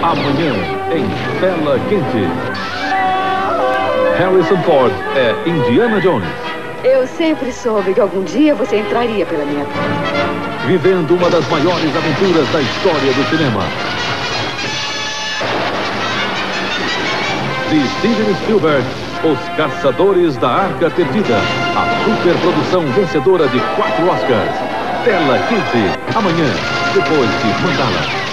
Amanhã, em Tela Quente. Harrison Ford é Indiana Jones. Eu sempre soube que algum dia você entraria pela minha porta. Vivendo uma das maiores aventuras da história do cinema. De Steven Spielberg, Os Caçadores da Arca Perdida. A superprodução vencedora de 4 Oscars. Tela Quente, amanhã, depois de Mandala.